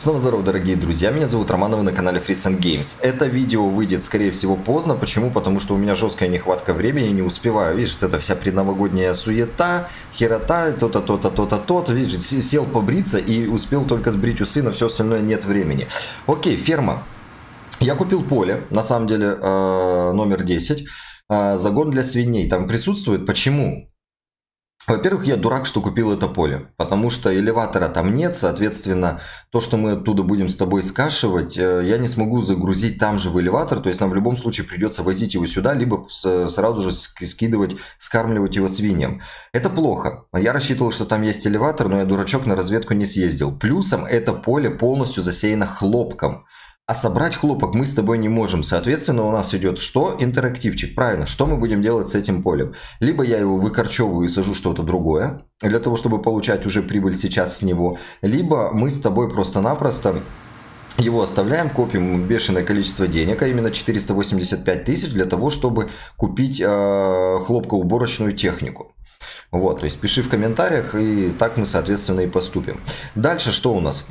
Снова здорово, дорогие друзья, меня зовут Роман, вы на канале Freeze Games. Это видео выйдет, скорее всего, поздно. Почему? Потому что у меня жесткая нехватка времени, не успеваю. Видишь, вот эта вся предновогодняя суета, херота, то-то, то-то, то-то, то-то. Видишь, сел побриться и успел только сбрить усы, на все остальное нет времени. Окей, ферма. Я купил поле, на самом деле, номер 10. Загон для свиней там присутствует. Почему? Во-первых, я дурак, что купил это поле, потому что элеватора там нет, соответственно, то, что мы оттуда будем с тобой скашивать, я не смогу загрузить там же в элеватор, то есть нам в любом случае придется возить его сюда, либо сразу же скидывать, скармливать его свиньям. Это плохо. Я рассчитывал, что там есть элеватор, но я, дурачок, на разведку не съездил. Плюсом это поле полностью засеяно хлопком. А собрать хлопок мы с тобой не можем. Соответственно, у нас идет что? Интерактивчик. Правильно. Что мы будем делать с этим полем? Либо я его выкорчевываю и сажу что-то другое, для того, чтобы получать уже прибыль сейчас с него. Либо мы с тобой просто-напросто его оставляем, копим бешеное количество денег, а именно 485 тысяч, для того, чтобы купить хлопкоуборочную технику. Вот, то есть пиши в комментариях, и так мы, соответственно, и поступим. Дальше что у нас?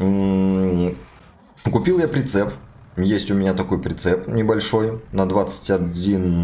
Купил я прицеп. Есть у меня такой прицеп небольшой на 21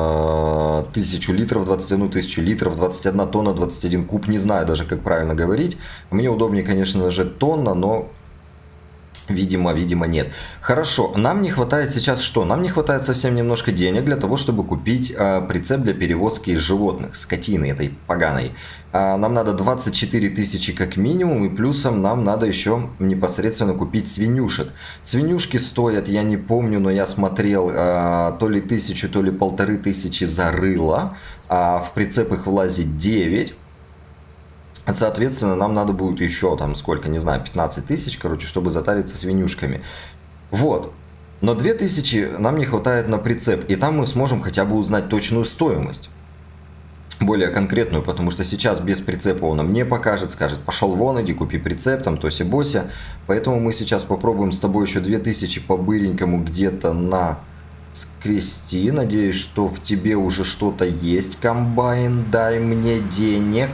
тысячу литров, 21 тысячу литров, 21 тонна, 21 куб. Не знаю даже, как правильно говорить. Мне удобнее, конечно же, тонна, но видимо нет. Хорошо, нам не хватает сейчас что? Нам не хватает совсем немножко денег для того, чтобы купить прицеп для перевозки животных, скотины этой поганой. Нам надо 24 тысячи как минимум, и плюсом нам надо еще непосредственно купить свинюшек. Свинюшки стоят, я не помню, но я смотрел, то ли 1000, то ли 1500 за рыло, а в прицеп их влазит 9. Соответственно, нам надо будет еще, там, сколько, не знаю, 15 тысяч, короче, чтобы затариться свинюшками. Вот. Но 2000 нам не хватает на прицеп, и там мы сможем хотя бы узнать точную стоимость. Более конкретную, потому что сейчас без прицепа он нам не покажет, скажет, пошел вон, иди купи прицеп, там, тося-бося. Поэтому мы сейчас попробуем с тобой еще 2000 по-быренькому где-то на скрести. Надеюсь, что в тебе уже что-то есть, комбайн, дай мне денег.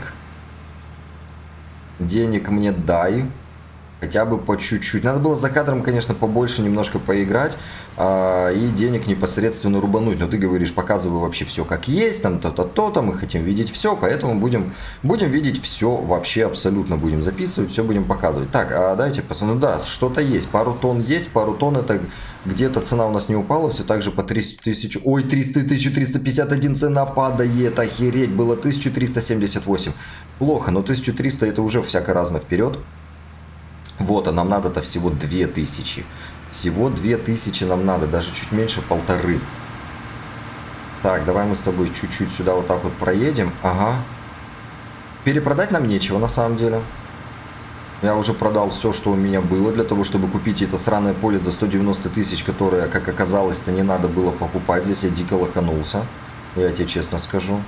Денег мне дай, хотя бы по чуть-чуть. Надо было за кадром, конечно, побольше немножко поиграть и денег непосредственно рубануть. Но ты говоришь, показывай вообще все как есть, там то-то, то-то, мы хотим видеть все, поэтому будем видеть все вообще абсолютно, будем записывать, все будем показывать. Так, давайте посмотрим, да, что-то есть, пару тонн есть, пару тонн это где-то цена у нас не упала, все так же по 300 тысяч, ой, 300 351 цена падает, охереть, было 1378. Плохо, но 1300 это уже всяко разно вперед. Вот, а нам надо-то всего 2000. Всего 2000 нам надо, даже чуть меньше 1500. Так, давай мы с тобой чуть-чуть сюда вот так вот проедем. Ага. Перепродать нам нечего на самом деле. Я уже продал все, что у меня было, для того, чтобы купить это сраное поле за 190 тысяч, которое, как оказалось-то, не надо было покупать. Здесь я дико лоханулся, я тебе честно скажу.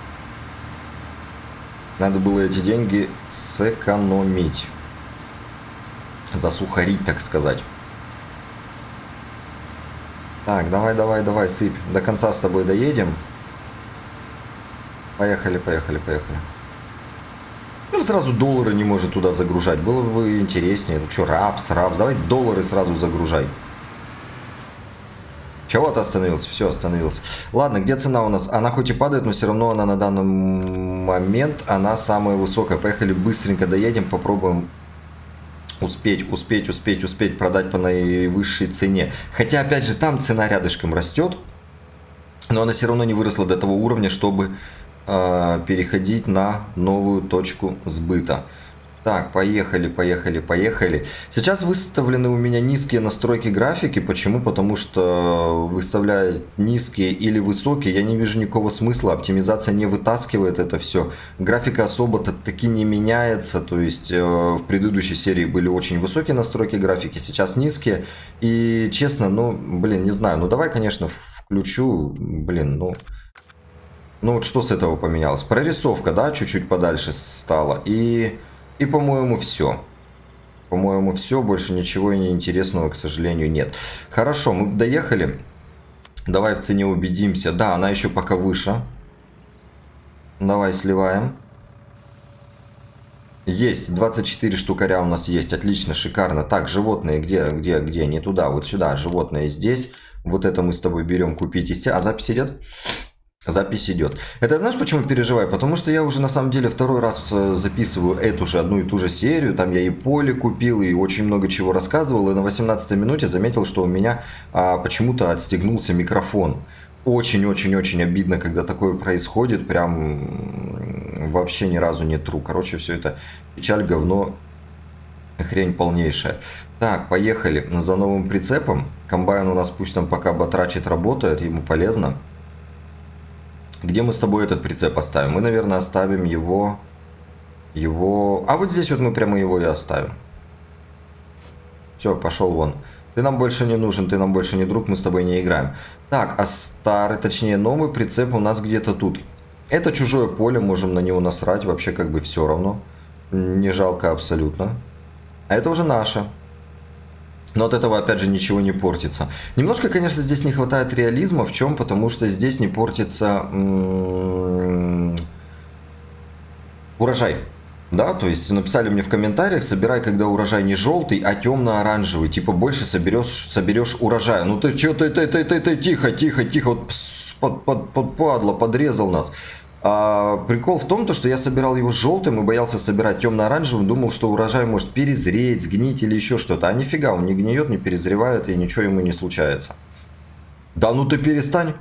Надо было эти деньги сэкономить. Засухарить, так сказать. Так, давай, сыпь. До конца с тобой доедем. Поехали. Ну, сразу доллары не может туда загружать. Было бы интереснее. Ну что, рапс. Давай доллары сразу загружай. Чего ты остановился? Все, остановился. Ладно, где цена у нас? Она хоть и падает, но все равно она на данный момент, она самая высокая. Поехали, быстренько доедем, попробуем успеть продать по наивысшей цене. Хотя, опять же, там цена рядышком растет, но она все равно не выросла до того уровня, чтобы переходить на новую точку сбыта. Так, поехали. Сейчас выставлены у меня низкие настройки графики. Почему? Потому что выставляя низкие или высокие, я не вижу никакого смысла. Оптимизация не вытаскивает это все. Графика особо-то таки не меняется. То есть в предыдущей серии были очень высокие настройки графики, сейчас низкие. И честно, ну, блин, не знаю. Ну, давай, конечно, включу. Блин, ну вот что с этого поменялось? Прорисовка, да, чуть-чуть подальше стала. И по-моему, все. По-моему, все. Больше ничего интересного, к сожалению, нет. Хорошо, мы доехали. Давай в цене убедимся. Да, она еще пока выше. Давай сливаем. Есть, 24 штукаря у нас есть, отлично, шикарно. Так, животные где? Не туда, вот сюда, животные здесь. Вот это мы с тобой берем купить. А запись идет? Запись идет. Это знаешь, почему переживаю? Потому что я уже на самом деле второй раз записываю эту же одну и ту же серию. Там я и поле купил, и очень много чего рассказывал. И на 18-й минуте заметил, что у меня почему-то отстегнулся микрофон. Очень-очень-очень обидно, когда такое происходит. Прям вообще ни разу не тру. Короче, все это печаль, говно, хрень полнейшая. Так, поехали за новым прицепом. Комбайн у нас пусть там пока батрачит, работает, ему полезно. Где мы с тобой этот прицеп оставим? Мы, наверное, оставим его... А вот здесь вот мы прямо его и оставим. Все, пошел вон. Ты нам больше не нужен, ты нам больше не друг, мы с тобой не играем. Так, а старый, точнее новый прицеп у нас где-то тут. Это чужое поле, можем на него насрать, вообще как бы все равно. Не жалко абсолютно. А это уже наше. Но от этого, опять же, ничего не портится. Немножко, конечно, здесь не хватает реализма. В чем? Потому что здесь не портится урожай. Да, то есть написали мне в комментариях, собирай, когда урожай не желтый, а темно-оранжевый. Типа больше соберешь урожая. Ну ты че, ты, тихо. Вот падла, подрезал нас. Прикол в том, что я собирал его желтым и боялся собирать темно-оранжевым. Думал, что урожай может перезреть, сгнить или еще что-то. А нифига, он не гниет, не перезревает и ничего ему не случается. Да ну ты перестань.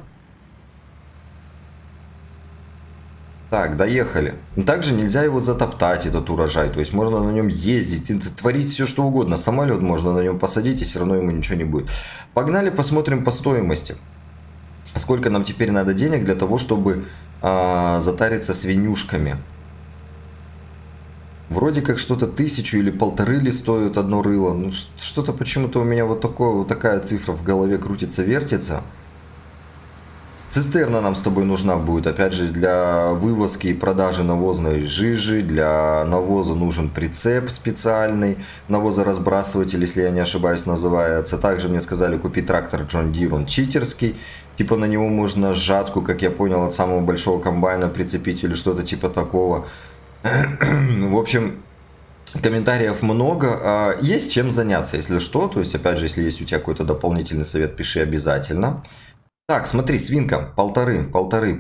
Так, доехали. Также нельзя его затоптать, этот урожай. То есть можно на нем ездить, творить все что угодно. Самолет можно на нем посадить, и все равно ему ничего не будет. Погнали, посмотрим по стоимости. Сколько нам теперь надо денег для того, чтобы затариться свинюшками. Вроде как что-то 1000 или 1500 стоит одно рыло. Ну, что-то почему-то у меня вот такая цифра в голове крутится-вертится. Цистерна нам с тобой нужна будет, опять же, для вывозки и продажи навозной жижи. Для навоза нужен прицеп специальный, навозоразбрасыватель, если я не ошибаюсь, называется. Также мне сказали купить трактор John Deere, он читерский. Типа на него можно жатку, как я понял, от самого большого комбайна прицепить или что-то типа такого. В общем, комментариев много. Есть чем заняться, если что. То есть, опять же, если есть у тебя какой-то дополнительный совет, пиши обязательно. Так, смотри, свинка, полторы.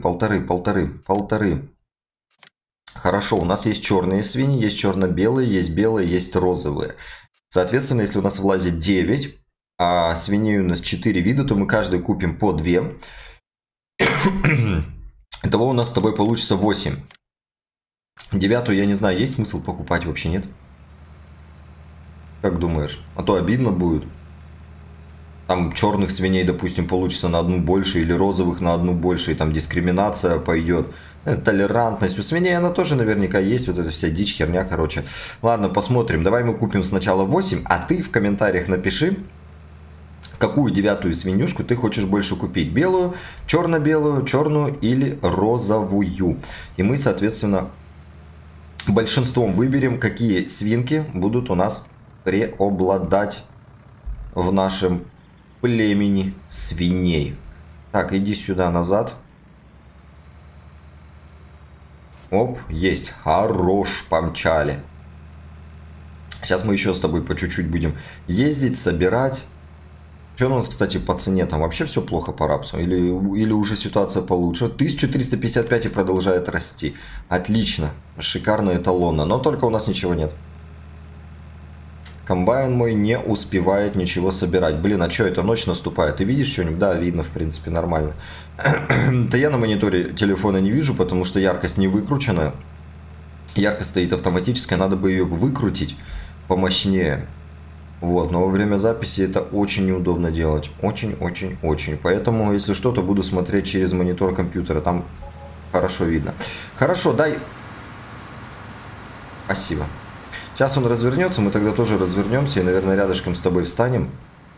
Хорошо, у нас есть черные свиньи, есть черно-белые, есть розовые. Соответственно, если у нас влазит 9, а свиней у нас 4 вида, то мы каждый купим по 2. Итого у нас с тобой получится 8. 9-ю, я не знаю, есть смысл покупать, вообще нет? Как думаешь? А то обидно будет. Там черных свиней, допустим, получится на одну больше, или розовых на одну больше, и там дискриминация пойдет. Толерантность. У свиней она тоже наверняка есть, вот эта вся дичь, херня, короче. Ладно, посмотрим. Давай мы купим сначала 8, а ты в комментариях напиши, какую 9-ю свинюшку ты хочешь больше купить. Белую, черно-белую, черную или розовую. И мы, соответственно, большинством выберем, какие свинки будут у нас преобладать в нашем племени свиней. Так, иди сюда назад. Оп, есть. Хорош, помчали. Сейчас мы еще с тобой по чуть-чуть будем ездить, собирать. Что у нас, кстати, по цене? Там вообще все плохо по рапсу? Или уже ситуация получше? 1355 и продолжает расти. Отлично. Шикарно, эталонно. Но только у нас ничего нет. Комбайн мой не успевает ничего собирать. Блин, а что это? Ночь наступает. Ты видишь что-нибудь? Да, видно, в принципе, нормально. Да я на мониторе телефона не вижу, потому что яркость не выкручена. Яркость стоит автоматическая, надо бы ее выкрутить помощнее. Вот, но во время записи это очень неудобно делать. Очень. Поэтому, если что, то буду смотреть через монитор компьютера. Там хорошо видно. Хорошо, дай... Спасибо. Сейчас он развернется, мы тогда тоже развернемся и, наверное, рядышком с тобой встанем.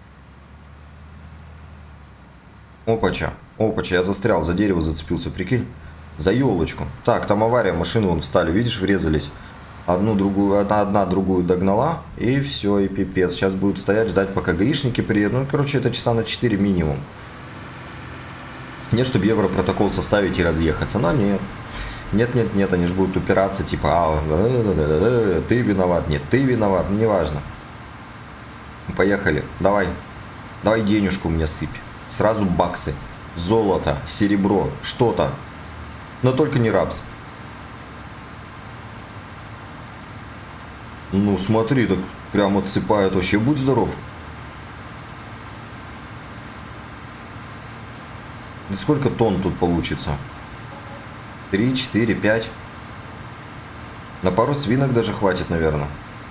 Опача, я застрял, за дерево зацепился, прикинь. За елочку. Так, там авария, машины вон встали, видишь, врезались. Одна другую догнала, и все, и пипец. Сейчас будут стоять, ждать, пока гаишники приедут. Ну, короче, это часа на 4 минимум. Нет, чтобы Европротокол составить и разъехаться, но нет. Нет, нет, нет, они же будут упираться, типа, ты виноват, нет, ты виноват, неважно. Поехали, давай, давай денежку мне сыпь. Сразу баксы, золото, серебро, что-то. Но только не рапс. Ну, смотри, так прям отсыпают, вообще будь здоров. Да сколько тонн тут получится? 3, 4, 5. На пару свинок даже хватит, наверное.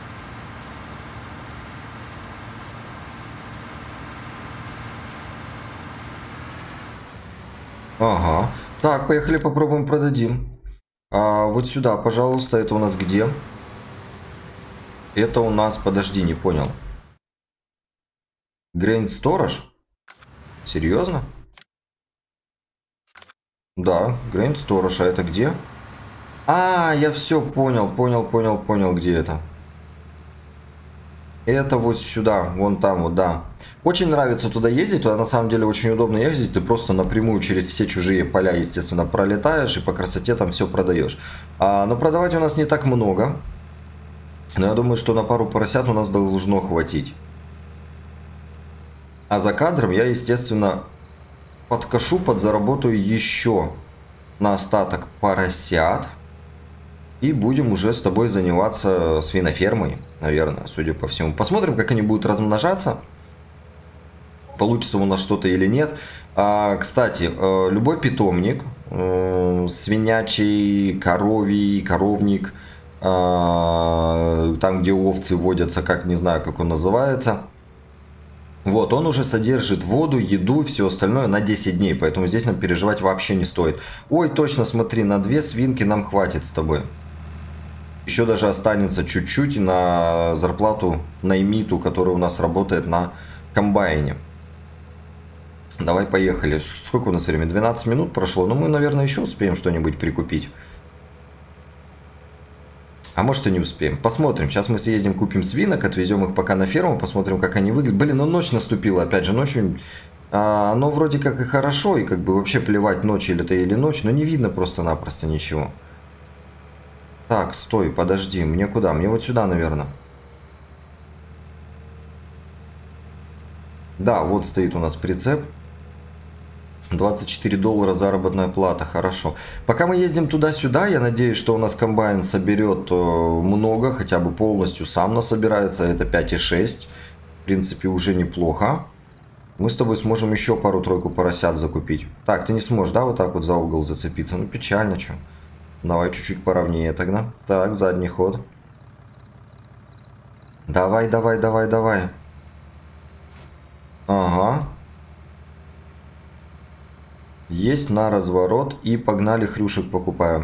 Ага. Так, поехали попробуем продадим. Вот сюда, пожалуйста. Это у нас где? Это у нас, подожди, не понял. Грейн Сторож? Серьезно? Да, Грейн Сторож. А это где? Я все понял, где это. Это вот сюда, вон там вот, да. Очень нравится туда ездить, туда на самом деле очень удобно ездить. Ты просто напрямую через все чужие поля, естественно, пролетаешь и по красоте там все продаешь. Но продавать у нас не так много. Но я думаю, что на пару поросят у нас должно хватить. А за кадром я, естественно, подкашу, подзаработаю еще на остаток поросят. И будем уже с тобой заниматься свинофермой, наверное, судя по всему. Посмотрим, как они будут размножаться. Получится у нас что-то или нет. Кстати, любой питомник, свинячий, коровий, коровник, там, где овцы водятся, как не знаю, как он называется. Вот, он уже содержит воду, еду, все остальное на 10 дней. Поэтому здесь нам переживать вообще не стоит. Ой, точно, смотри, на 2 свинки нам хватит с тобой. Еще даже останется чуть-чуть на зарплату наймиту, который у нас работает на комбайне. Давай, поехали. Сколько у нас времени? 12 минут прошло. Ну, мы, наверное, еще успеем что-нибудь прикупить. А может и не успеем. Посмотрим. Сейчас мы съездим, купим свинок, отвезем их пока на ферму, посмотрим, как они выглядят. Блин, ну ночь наступила. Опять же, ночью... оно вроде как и хорошо, и как бы вообще плевать, ночь или это или ночь, но не видно просто-напросто ничего. Так, стой, подожди, мне куда? Мне вот сюда, наверное. Да, вот стоит у нас прицеп. 24 доллара заработная плата, хорошо. Пока мы ездим туда-сюда, я надеюсь, что у нас комбайн соберет много, хотя бы полностью сам насобирается. Это 5,6. В принципе, уже неплохо. Мы с тобой сможем еще пару-тройку поросят закупить. Так, ты не сможешь, да, вот так вот за угол зацепиться? Ну, печально, что. Давай чуть-чуть поровнее тогда. Так, задний ход. Давай, давай, давай, давай. Ага. Есть на разворот. И погнали, хрюшек покупаем.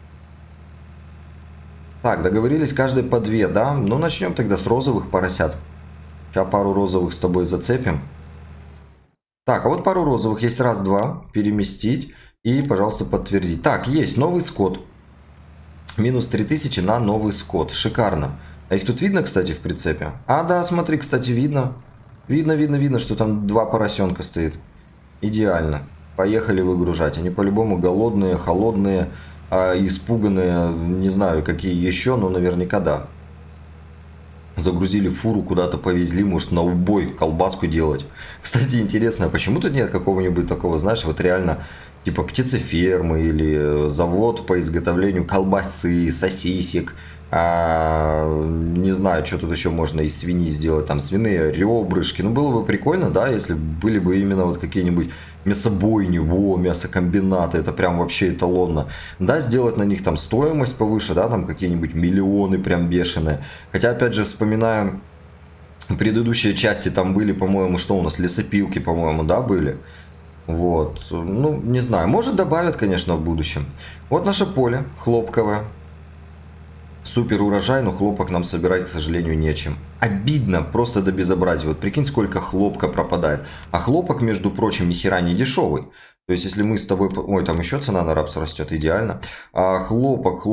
Так, договорились каждый по 2, да? Ну, начнем тогда с розовых поросят. Сейчас пару розовых с тобой зацепим. Так, а вот пару розовых есть. Раз, два. Переместить. И, пожалуйста, подтвердить. Так, есть новый скот. Минус 3000 на новый скот. Шикарно. А их тут видно, кстати, в прицепе? Да, смотри, кстати, видно. Видно, что там 2 поросенка стоит. Идеально. Поехали выгружать. Они по-любому голодные, холодные, испуганные. Не знаю, какие еще, но наверняка да. Загрузили фуру, куда-то повезли, может, на убой колбаску делать. Кстати, интересно, а почему тут нет какого-нибудь такого, знаешь, вот реально, типа птицефермы или завод по изготовлению колбасы, сосисек, не знаю, что тут еще можно из свиньи сделать, там свиные ребрышки. Ну, было бы прикольно, да, если были бы именно вот какие-нибудь мясобойни, мясокомбинаты, это прям вообще эталонно. Да, сделать на них там стоимость повыше, да, там какие-нибудь миллионы прям бешеные. Хотя, опять же, вспоминаем предыдущие части, там были, по-моему, что у нас, лесопилки, по-моему, да, были. Вот, ну, не знаю, может добавят, конечно, в будущем. Вот наше поле хлопковое. Супер урожай, но хлопок нам собирать, к сожалению, нечем. Обидно, просто до безобразия. Вот прикинь, сколько хлопка пропадает. А хлопок, между прочим, ни хера не дешевый. То есть, если мы с тобой... Ой, там еще цена на рапс растет, идеально. Хлопок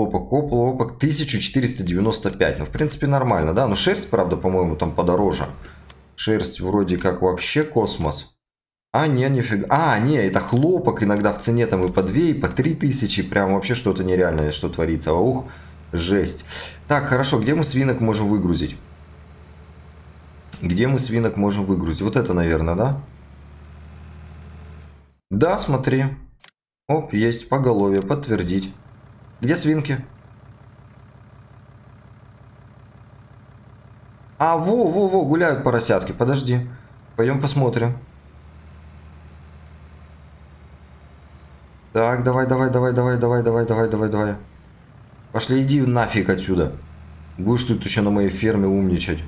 1495. Ну, в принципе, нормально, да? Но шерсть, правда, по-моему, там подороже. Шерсть вроде как вообще космос. А, не, нифига. А, не, это хлопок. Иногда в цене там и по 2, и по 3 тысячи. Прям вообще что-то нереальное, что творится. Ух, жесть. Так, хорошо, где мы свинок можем выгрузить? Где мы свинок можем выгрузить? Вот это, наверное, да? Да, смотри. Оп, есть поголовье, подтвердить. Где свинки? А, во, гуляют поросятки. Подожди. Пойдем посмотрим. Так, давай. Пошли, иди нафиг отсюда. Будешь тут еще на моей ферме умничать.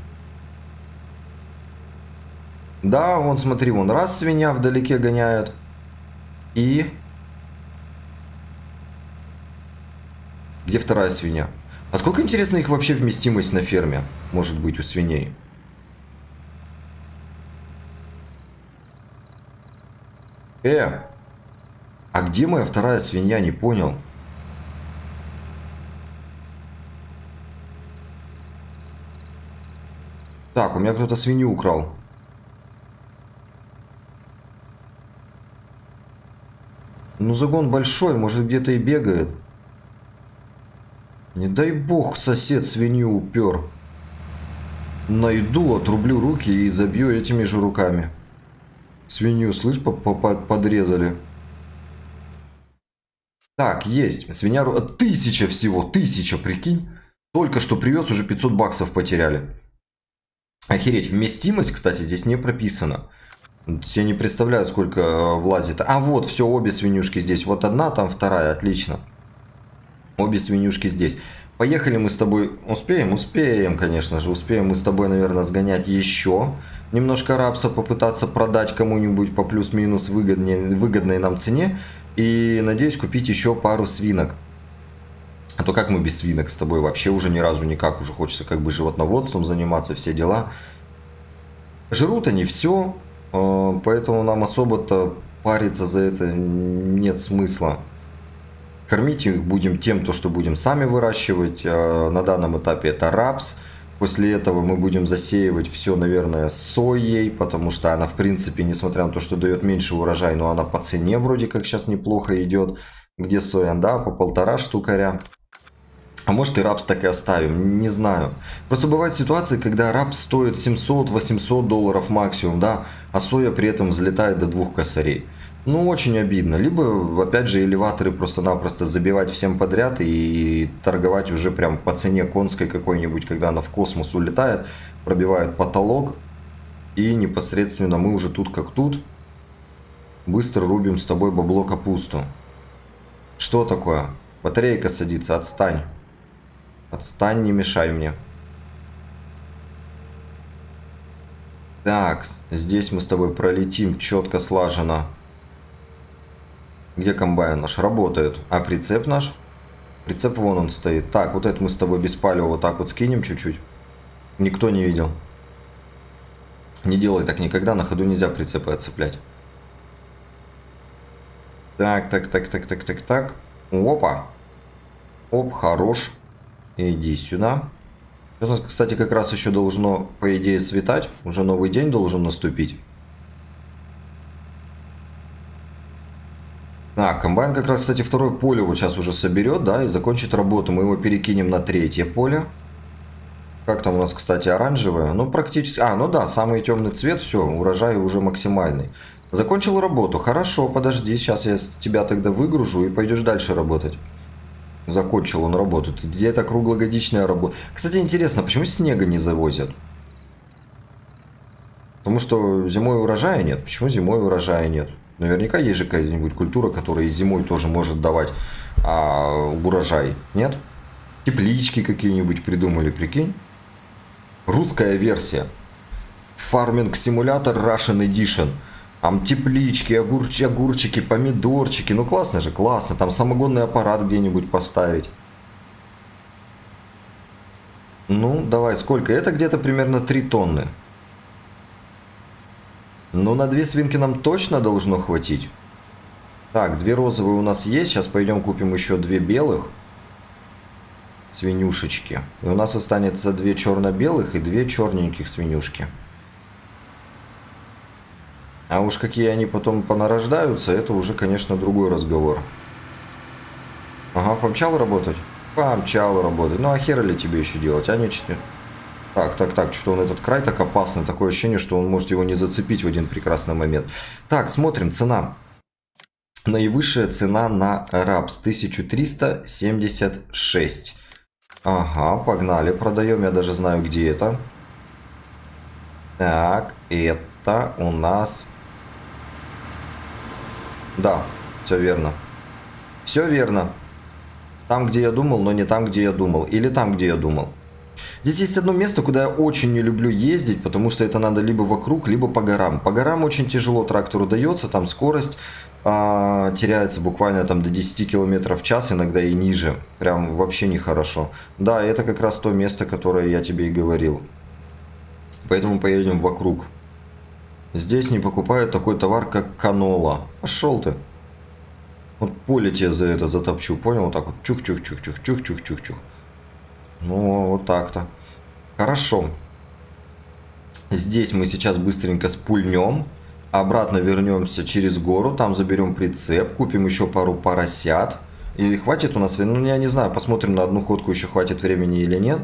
Да, вон, смотри, вон раз свинья вдалеке гоняет. И... Где вторая свинья? А сколько, интересно, их вообще вместимость на ферме может быть у свиней? А где моя вторая свинья? Не понял. Так, у меня кто-то свинью украл. Ну, загон большой, может, где-то и бегает. Не дай бог, сосед свинью упер. Найду, отрублю руки и забью этими же руками. Свинью, слышь, подрезали. Так, есть. Свинья... 1000 всего, 1000, прикинь. Только что привез, уже 500 баксов потеряли. Охереть. Вместимость, кстати, здесь не прописана. Я не представляю, сколько влазит. А вот, все, обе свинюшки здесь. Вот одна, там вторая, отлично. Обе свинюшки здесь. Поехали мы с тобой. Успеем? Успеем, конечно же. Успеем мы с тобой, наверное, сгонять еще. Немножко рапса попытаться продать кому-нибудь по плюс-минус выгодной нам цене. И, надеюсь, купить еще пару свинок. А то как мы без свинок с тобой? Вообще уже ни разу никак. Уже хочется как бы животноводством заниматься, все дела. Жрут они все. Поэтому нам особо-то париться за это нет смысла. Кормить их будем тем, то, что будем сами выращивать. На данном этапе это рапс. После этого мы будем засеивать все, наверное, соей, потому что она, в принципе, несмотря на то, что дает меньше урожай, но она по цене вроде как сейчас неплохо идет. Где соя? Да, по 1,5 штукаря. А может и рапс так и оставим, не знаю. Просто бывают ситуации, когда рапс стоит 700-800 долларов максимум, да, а соя при этом взлетает до 2 косарей. Ну, очень обидно. Либо, опять же, элеваторы просто-напросто забивать всем подряд и торговать уже прям по цене конской какой-нибудь, когда она в космос улетает, пробивает потолок. И непосредственно мы уже тут как тут быстро рубим с тобой бабло капусту. Что такое? Батарейка садится, отстань. Отстань, не мешай мне. Так, здесь мы с тобой пролетим четко слаженно. Где комбайн наш? Работает. А прицеп наш? Прицеп вон он стоит. Так, вот это мы с тобой без палева вот так вот скинем чуть-чуть. Никто не видел. Не делай так никогда, на ходу нельзя прицепы отцеплять. Так. Опа. Оп, хорош. Иди сюда. Сейчас, кстати, как раз еще должно, по идее, светать. Уже новый день должен наступить. Так, комбайн как раз, кстати, второе поле вот сейчас уже соберет, да, и закончит работу. Мы его перекинем на 3-е поле. Как там у нас, кстати, оранжевое? Ну, практически... А, ну да, самый темный цвет, все, урожай уже максимальный. Закончил работу. Хорошо, подожди, сейчас я тебя тогда выгружу и пойдешь дальше работать. Закончил он работу. Где это круглогодичная работа? Кстати, интересно, почему снега не завозят? Потому что зимой урожая нет. Почему зимой урожая нет? Наверняка есть же какая-нибудь культура, которая и зимой тоже может давать урожай. Нет? Теплички какие-нибудь придумали, прикинь? Русская версия. Farming Simulator Russian Edition. Там теплички, огурчики, помидорчики. Ну классно же, классно. Там самогонный аппарат где-нибудь поставить. Ну, давай, сколько? Это где-то примерно 3 тонны. Ну, на 2 свинки нам точно должно хватить. Так, 2 розовые у нас есть. Сейчас пойдем купим еще 2 белых. Свинюшечки. И у нас останется 2 черно-белых и 2 черненьких свинюшки. А уж какие они потом понарождаются, это уже, конечно, другой разговор. Ага, помчал работать? Помчал работать. Ну а хера ли тебе еще делать, а нечего? Так, что он этот край так опасный, такое ощущение, что он может его не зацепить в один прекрасный момент. Так, смотрим, цена. Наивысшая цена на рапс 1376. Ага, погнали, продаем, я даже знаю, где это. Так, это у нас... Да, все верно. Все верно. Там, где я думал, но не там, где я думал. Или там, где я думал. Здесь есть одно место, куда я очень не люблю ездить, потому что это надо либо вокруг, либо по горам. По горам очень тяжело трактору дается, там скорость теряется буквально там до 10 км в час, иногда и ниже. Прям вообще нехорошо. Да, это как раз то место, которое я тебе и говорил. Поэтому поедем вокруг. Здесь не покупают такой товар, как канола. Пошел ты. Вот поле тебе за это затопчу, понял? Вот так вот. Чух-чух-чух-чух-чух-чух-чух. Ну, вот так-то. Хорошо. Здесь мы сейчас быстренько спульнем. Обратно вернемся через гору. Там заберем прицеп. Купим еще пару поросят. И хватит у нас времени? Ну, я не знаю. Посмотрим, на одну ходку еще хватит времени или нет.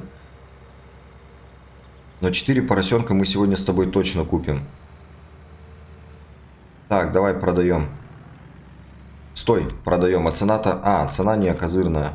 Но 4 поросенка мы сегодня с тобой точно купим. Так, давай продаем. Стой, продаем. А цена-то... А, цена не козырная.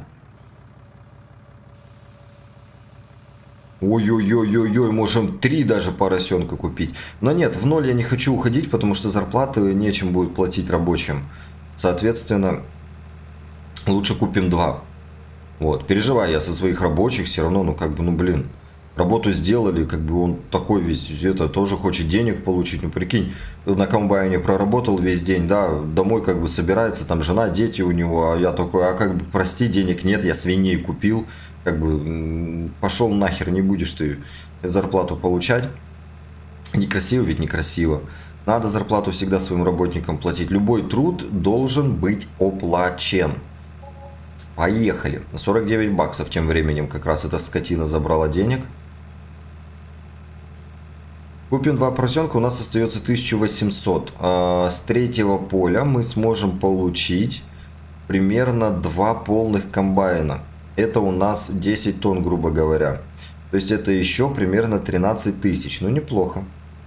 Ой-ой-ой-ой-ой, можем 3 даже поросенка купить. Но нет, в ноль я не хочу уходить, потому что зарплаты нечем будет платить рабочим. Соответственно, лучше купим 2. Вот, переживаю я со своих рабочих, все равно, ну как бы, ну блин. Работу сделали, как бы он такой весь, это тоже хочет денег получить. Ну прикинь, на комбайне проработал весь день, да, домой как бы собирается, там жена, дети у него, а я такой, а как бы, прости, денег нет, я свиней купил. Как бы пошел нахер, не будешь ты зарплату получать. Некрасиво ведь некрасиво. Надо зарплату всегда своим работникам платить. Любой труд должен быть оплачен. Поехали. На 49 баксов тем временем как раз эта скотина забрала денег. Купим 2 поросенка, у нас остается 1800. С третьего поля мы сможем получить примерно 2 полных комбайна. Это у нас 10 тонн, грубо говоря. То есть это еще примерно 13 тысяч. Ну, неплохо.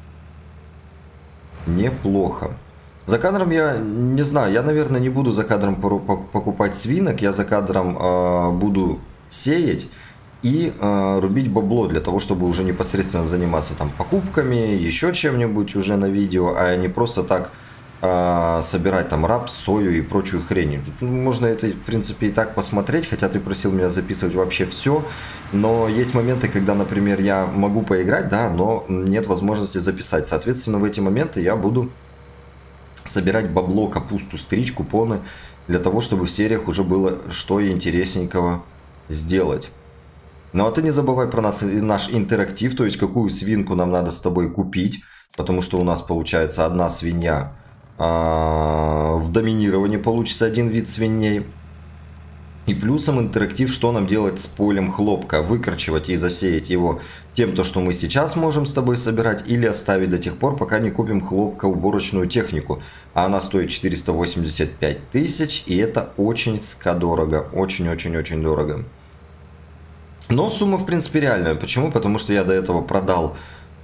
Неплохо. За кадром я не знаю. Я, наверное, не буду за кадром покупать свинок. Я за кадром буду сеять и рубить бабло. Для того, чтобы уже непосредственно заниматься там покупками, еще чем-нибудь уже на видео. А не просто так... собирать там рапс, сою и прочую хрень. Можно это, в принципе, и так посмотреть, хотя ты просил меня записывать вообще все, но есть моменты, когда, например, я могу поиграть, да, но нет возможности записать. Соответственно, в эти моменты я буду собирать бабло, капусту, стричь, купоны, для того, чтобы в сериях уже было что интересненького сделать. Ну а ты не забывай про нас, наш интерактив, то есть какую свинку нам надо с тобой купить, потому что у нас получается одна свинья. В доминировании получится один вид свиней. И плюсом интерактив, что нам делать с полем хлопка. Выкорчевать и засеять его тем, то, что мы сейчас можем с тобой собирать, или оставить до тех пор, пока не купим хлопкоуборочную технику. А она стоит 485 тысяч, и это очень скадорого. Очень-очень-очень дорого. Но сумма, в принципе, реальная. Почему? Потому что я до этого продал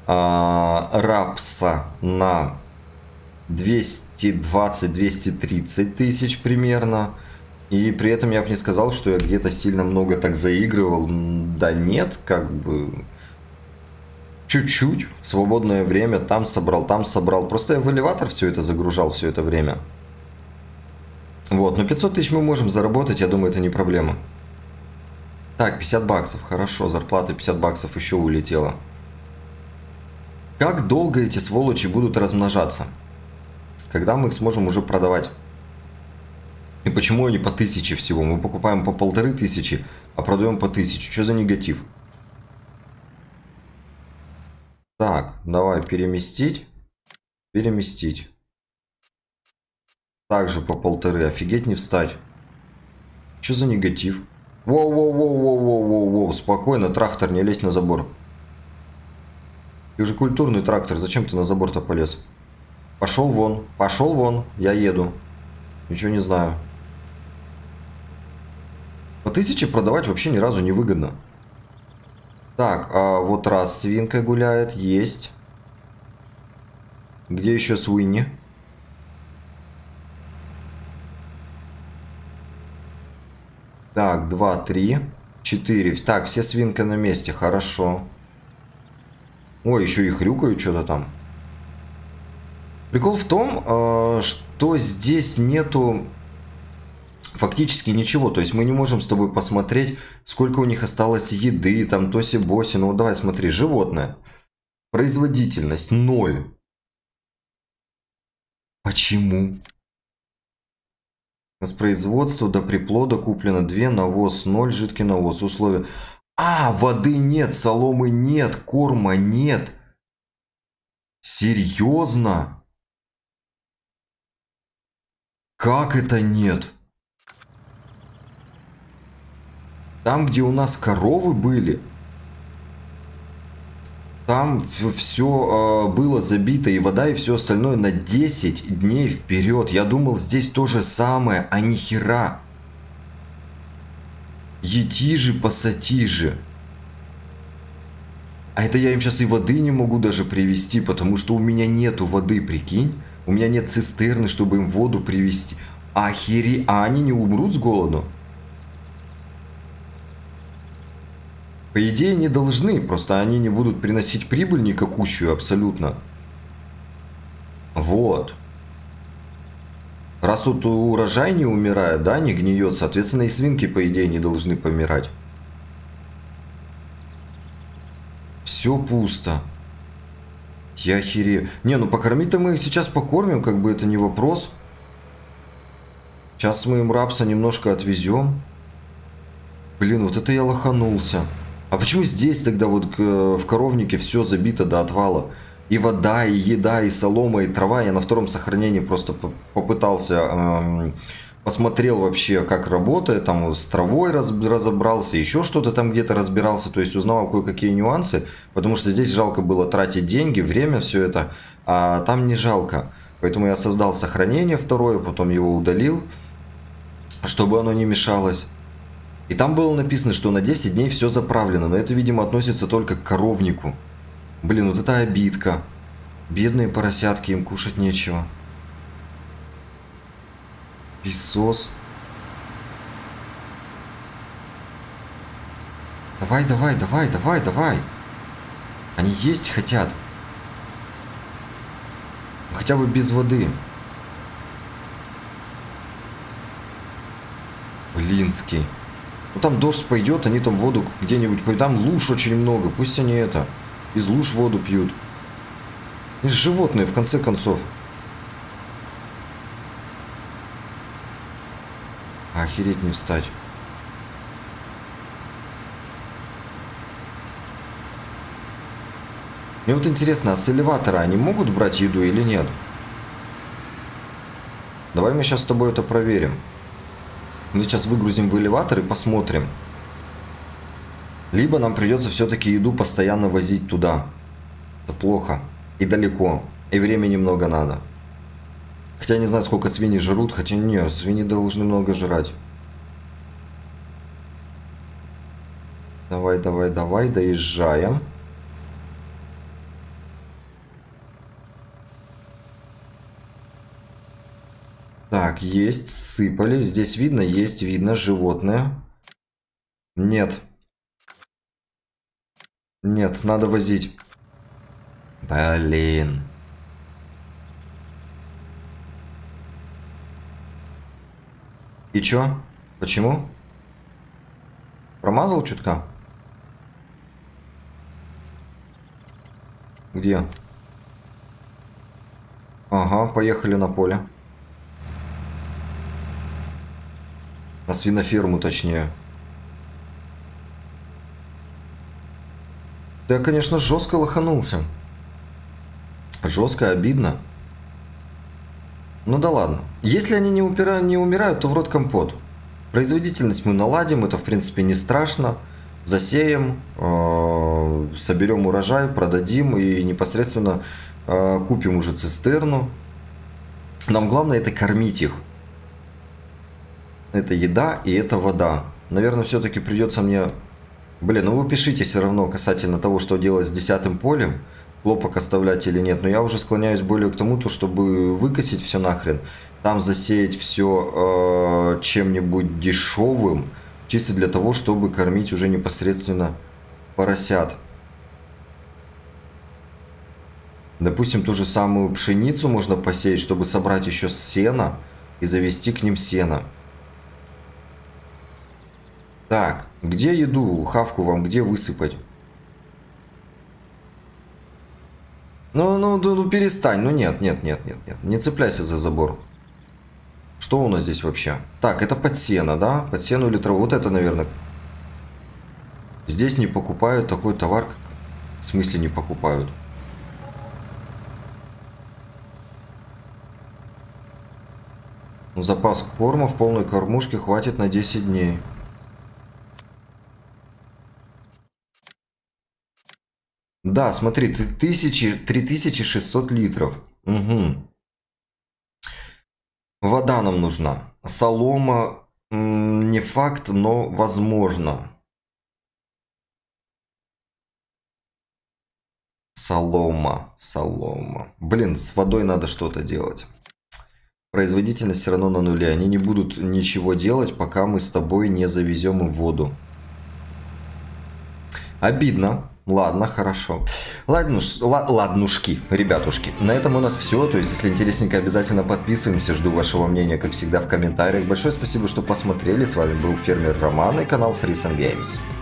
рапса на 220-230 тысяч примерно. И при этом я бы не сказал, что я где-то сильно много так заигрывал. Да нет, как бы чуть-чуть в свободное время там собрал, там собрал. Просто я в элеватор все это загружал все это время. Вот, но 500 тысяч мы можем заработать, я думаю, это не проблема. Так, 50 баксов, хорошо, зарплата 50 баксов еще улетела. Как долго эти сволочи будут размножаться? Когда мы их сможем уже продавать? И почему они по 1000 всего? Мы покупаем по 1500, а продаем по 1000. Что за негатив? Так, давай переместить. Переместить. Также по 1500. Офигеть не встать. Что за негатив? Воу-воу-воу-воу-воу-воу-воу. Спокойно, трактор, не лезь на забор. Ты же культурный трактор. Зачем ты на забор-то полез? Пошел вон, я еду. Ничего не знаю. По 1000 продавать вообще ни разу не выгодно. Так, а вот раз свинка гуляет, есть. Где еще свиньи? Так, 2, 3, 4. Так, все свинка на месте, хорошо. Ой, еще и хрюкают что-то там. Прикол в том, что здесь нету фактически ничего. То есть мы не можем с тобой посмотреть, сколько у них осталось еды, там, тоси-боси. Ну вот давай смотри, животное. Производительность 0. Почему? Воспроизводство до приплода куплено 2, навоз 0, жидкий навоз. Условия. А, воды нет, соломы нет, корма нет. Серьезно? Как это нет? Там, где у нас коровы были, там все было забито, и вода, и все остальное на 10 дней вперед. Я думал, здесь то же самое, а ни хера. Ети же, посати же. А это я им сейчас и воды не могу даже привезти, потому что у меня нету воды, прикинь. У меня нет цистерны, чтобы им воду привезти. А они не умрут с голоду? По идее не должны, просто они не будут приносить прибыль никакущую абсолютно. Вот. Раз тут урожай не умирает, да, не гниет, соответственно и свинки по идее не должны помирать. Все пусто. Я охерею. Не, ну покормить-то мы их сейчас покормим, как бы это не вопрос. Сейчас мы им рапса немножко отвезем. Блин, вот это я лоханулся. А почему здесь тогда вот в коровнике все забито до отвала? И вода, и еда, и солома, и трава. Я на втором сохранении просто попытался, посмотрел вообще, как работает. Там с травой разобрался, еще что-то там где-то разбирался. То есть узнавал кое-какие нюансы. Потому что здесь жалко было тратить деньги, время, все это. А там не жалко. Поэтому я создал сохранение второе, потом его удалил, чтобы оно не мешалось. И там было написано, что на 10 дней все заправлено. Но это, видимо, относится только к коровнику. Блин, вот это обидка. Бедные поросятки, им кушать нечего. Песос. Давай, давай, давай, давай, давай. Они есть хотят. Хотя бы без воды. Блинский. Ну там дождь пойдет, они там воду где-нибудь... Там луж очень много, пусть они это... Из луж воду пьют. И животные, в конце концов. Охереть не встать. Мне вот интересно, а с элеватора они могут брать еду или нет? Давай мы сейчас с тобой это проверим. Мы сейчас выгрузим в элеватор и посмотрим. Либо нам придется все-таки еду постоянно возить туда. Это плохо. И далеко. И времени много надо. Хотя я не знаю, сколько свиньи жрут. Хотя нет, свиньи должны много жрать. Давай, давай, давай, доезжаем. Так, есть, сыпали. Здесь видно, есть, видно, животное. Нет. Нет, надо возить. Блин. И чё? Почему? Промазал чутка? Где? Ага, поехали на поле. На свиноферму, точнее. Да, конечно, жестко лоханулся. Жестко, обидно. Ну да ладно. Если они не умирают, то в рот компот. Производительность мы наладим, это в принципе не страшно. Засеем, соберем урожай, продадим и непосредственно купим уже цистерну. Нам главное это кормить их. Это еда и это вода. Наверное, все-таки придется мне... Блин, ну вы пишите все равно касательно того, что делать с 10-м полем. Хлопок оставлять или нет. Но я уже склоняюсь более к тому, чтобы выкосить все нахрен. Там засеять все чем-нибудь дешевым. Чисто для того, чтобы кормить уже непосредственно поросят. Допустим, ту же самую пшеницу можно посеять, чтобы собрать еще сено и завести к ним сено. Так, где еду, хавку вам, где высыпать? Ну, перестань, ну нет, не цепляйся за забор. Что у нас здесь вообще? Так, это под сено, да? Под сено или траву, вот это, наверное. Здесь не покупают такой товар, как... В смысле не покупают? Запас корма в полной кормушке хватит на 10 дней. Да, смотри, 3600 литров. Угу. Вода нам нужна. Солома не факт, но возможно. Солома. Блин, с водой надо что-то делать. Производительность все равно на нуле. Они не будут ничего делать, пока мы с тобой не завезем им воду. Обидно. Ладно, хорошо. Ладнушки, ребятушки. На этом у нас все. То есть, если интересненько, обязательно подписываемся. Жду вашего мнения, как всегда, в комментариях. Большое спасибо, что посмотрели. С вами был фермер Роман и канал Freeze and Games.